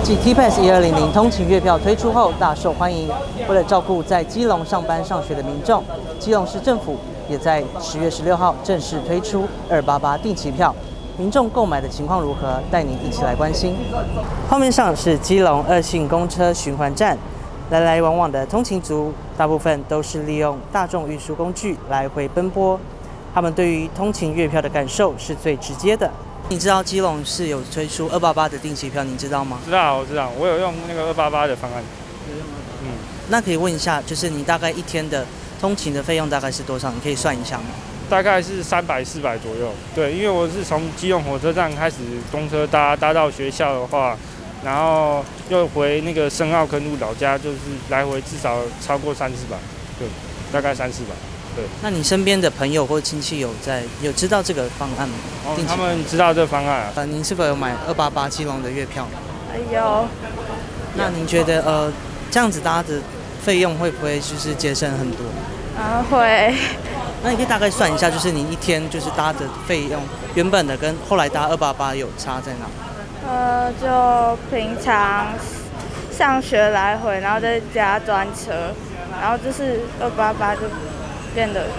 继 T-Pass 1200通勤月票推出后大受欢迎。为了照顾在基隆上班上学的民众，基隆市政府也在10月16号正式推出288定期票。民众购买的情况如何？带您一起来关心。画面上是基隆2性公车循环站，来来往往的通勤族大部分都是利用大众运输工具来回奔波，他们对于通勤月票的感受是最直接的。你知道基隆是有推出288的定期票，你知道吗？ 知道，我知道，我有用那个288的方案。 那可以问一下，就是你大概一天的通勤的费用大概是多少？你可以算一下吗？ 大概是300、400左右。对，因为我是从基隆火车站开始公车搭到学校的话，然后又回那个深澳坑路老家，就是来回至少超过300-400。对，大概300-400。对。 那你身边的朋友或亲戚有知道这个方案吗？ 他们知道这个方案啊。 您是否有买288基隆的月票？ 有。 那您觉得这样子搭的费用会不会就是节省很多？ 会。 那你可以大概算一下，就是你一天就是搭的费用，原本的跟后来搭288有差在哪？ 就平常上学来回，然后再加专车，然后就是288就变得，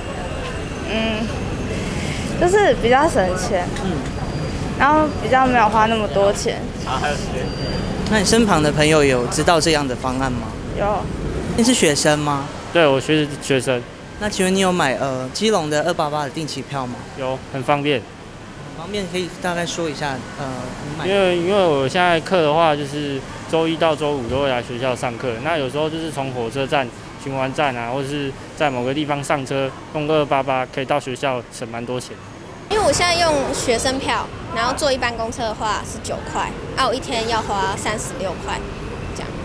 就是比较省钱，然后比较没有花那么多钱。 还有时间。 那你身旁的朋友有知道这样的方案吗？ 有。 你是学生吗？ 对，我学生。 那请问你有买基隆的288的定期票吗？ 有，很方便。 很方便，可以大概说一下你买。 因为我现在课的话，就是周1到周5都会来学校上课。那有时候就是从火车站、循环站啊，或者是在某个地方上车，用288可以到学校省蛮多钱。 因为我现在用学生票，然后坐一般公车的话是9块，我一天要花36块，这样。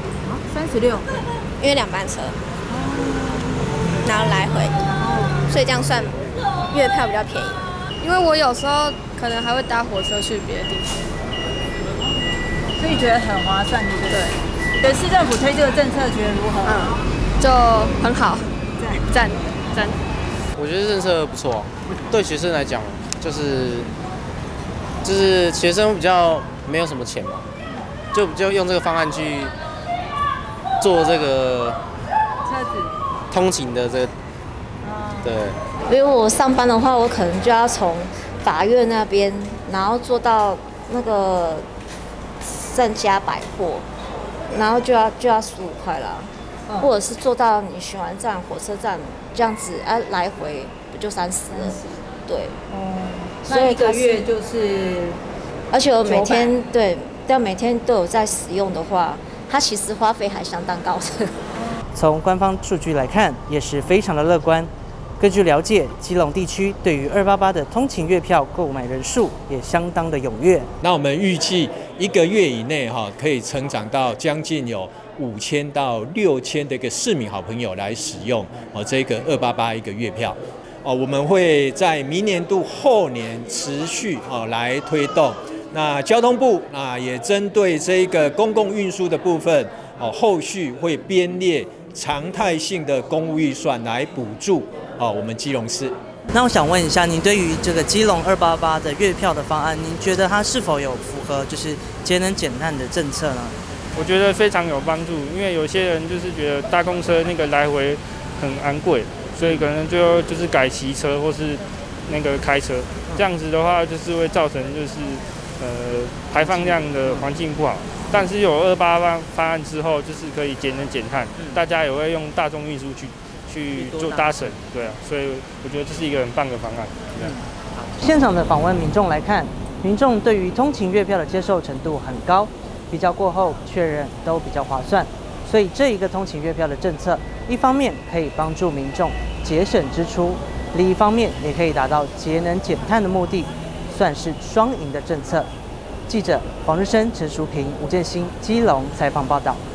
36？ 因为2班车。然后来回，所以这样算月票比较便宜。 因为我有时候可能还会搭火车去别的地方， 所以觉得很划算，对不对？对，市政府推这个政策觉得如何？ 就很好，赞。 我觉得政策不错，对学生来讲，就是学生比较没有什么钱嘛，就用这个方案去做这个车子。 通勤的这个，对。 因为我上班的话，我可能就要从法院那边，然后坐到那个盛家百货，然后就要15块啦，或者是坐到你循环站、火车站这样子来回不就30了？对。 所以一个月就是， 而且我每天每天都有在使用的话，它其实花费还相当高的。 从官方数据来看，也是非常的乐观。根据了解，基隆地区对于288的通勤月票购买人数也相当的踊跃。 那我们预计1个月以内可以成长到将近有5000到6000的一个市民好朋友来使用这个288一个月票。我们会在明年度后年持续来推动。那交通部也针对这个公共运输的部分后续会编列常态性的公务预算来补助我们基隆市。 那我想问一下，您对于这个基隆288的月票的方案，您觉得它是否有符合就是节能减碳的政策呢？ 我觉得非常有帮助，因为有些人就是觉得搭公车那个来回很昂贵，所以可能就是改骑车或是那个开车，这样子的话就是会造成就是排放量的环境不好。但是有288方案之后，就是可以节能减碳，大家也会用大众运输去做搭乘，对啊，所以我觉得这是一个很棒的方案。 现场的访问民众来看，民众对于通勤月票的接受程度很高，比较过后确认都比较划算，所以这一个通勤月票的政策，一方面可以帮助民众节省支出，另一方面也可以达到节能减碳的目的，算是双赢的政策。记者黄日升、陈淑平、吴建新基隆采访报道。